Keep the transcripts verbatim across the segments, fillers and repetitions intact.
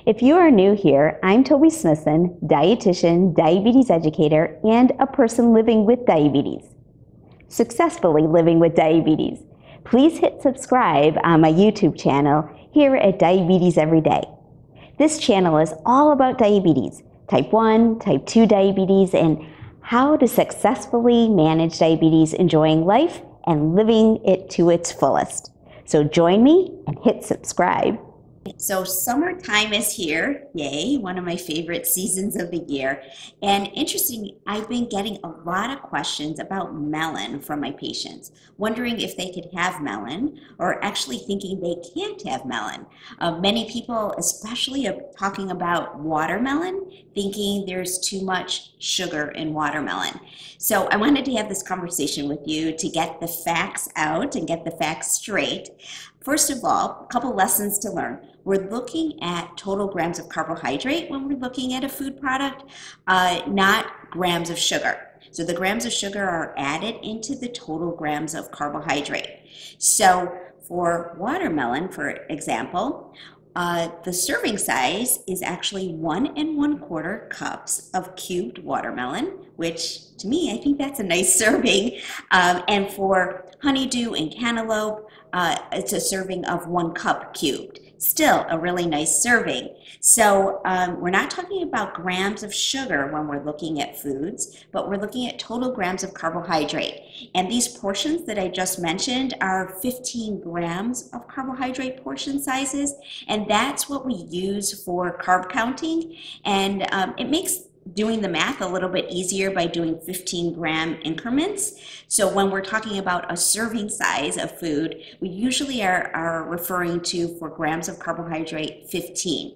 If you are new here, I'm Toby Smithson, dietitian, diabetes educator, and a person living with diabetes. Successfully living with diabetes. Please hit subscribe on my YouTube channel here at Diabetes Every Day. This channel is all about diabetes, type one, type two diabetes, and how to successfully manage diabetes, enjoying life and living it to its fullest. So join me and hit subscribe. So summertime is here, yay, one of my favorite seasons of the year. And interesting, I've been getting a lot of questions about melon from my patients, wondering if they could have melon or actually thinking they can't have melon. Uh, many people, especially are talking about watermelon, thinking there's too much sugar in watermelon. So I wanted to have this conversation with you to get the facts out and get the facts straight. First of all, a couple lessons to learn. We're looking at total grams of carbohydrate when we're looking at a food product, uh, not grams of sugar. So the grams of sugar are added into the total grams of carbohydrate. So for watermelon, for example, uh, the serving size is actually one and one quarter cups of cubed watermelon, which to me, I think that's a nice serving. Um, and for honeydew and cantaloupe, Uh, it's a serving of one cup cubed. Still a really nice serving. So um, we're not talking about grams of sugar when we're looking at foods, but we're looking at total grams of carbohydrate. And these portions that I just mentioned are fifteen grams of carbohydrate portion sizes, and that's what we use for carb counting. And um, it makes doing the math a little bit easier by doing fifteen gram increments. So when we're talking about a serving size of food, we usually are, are referring to, for grams of carbohydrate, fifteen.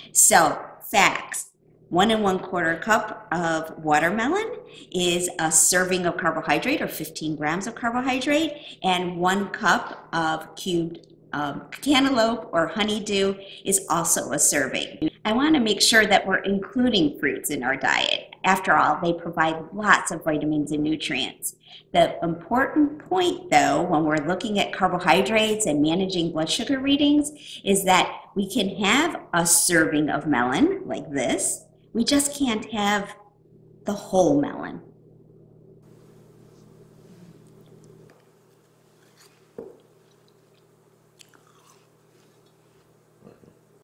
So facts, one and one quarter cup of watermelon is a serving of carbohydrate, or fifteen grams of carbohydrate, and one cup of cubed Um, cantaloupe or honeydew is also a serving. I want to make sure that we're including fruits in our diet. After all, they provide lots of vitamins and nutrients. The important point, though, when we're looking at carbohydrates and managing blood sugar readings, is that we can have a serving of melon like this. We just can't have the whole melon.